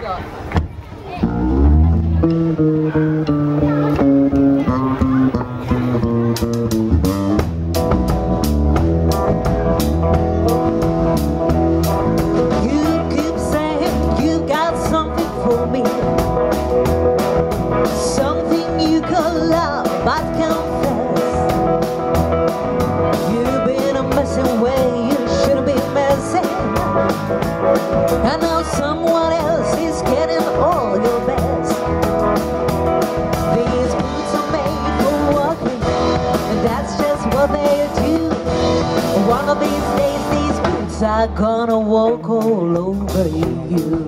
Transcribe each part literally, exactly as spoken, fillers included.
Joo. I know someone else is getting all your best. These boots are made for walking, and that's just what they do. One of these days, these boots are gonna walk all over you.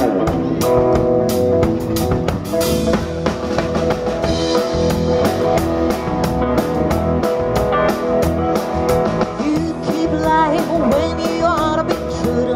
You keep lying when you ought to be true.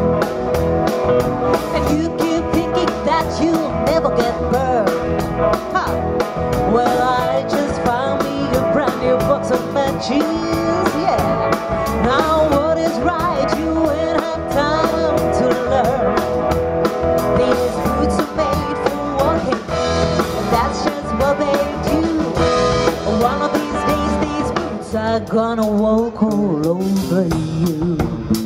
You'll never get burned. Ha! Well, I just found me a brand new box of matches, yeah. Now what is right, you ain't have time to learn. These boots are made for walking, that's just what they do. One of these days, these boots are gonna walk all over you.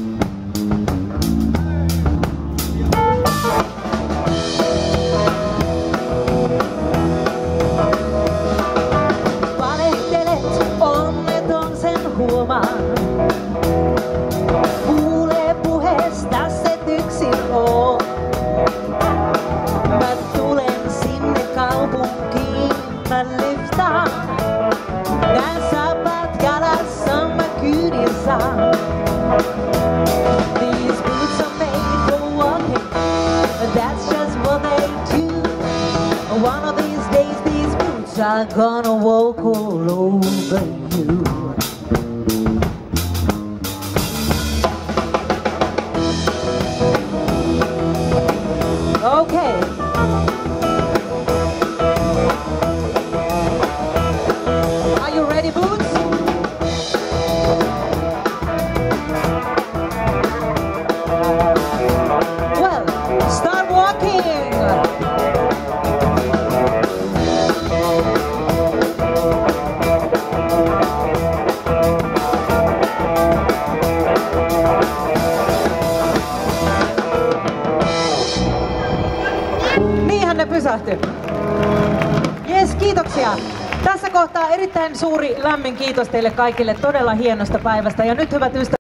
Kuulee puheesta se yksin on. Mä tulen sinne kaupunkiin, mä liftaan. Nää sapat jalassa mä kyydin saan. These boots are made for walking, that's just what they do. One of these days these boots are gonna walk all over you. Okay. Are you ready, Boots? Well, start walking. Niinhän ne pysähtyi. Jes, kiitoksia. Tässä kohtaa erittäin suuri lämmin kiitos teille kaikille todella hienosta päivästä. Ja nyt hyvät ystävät.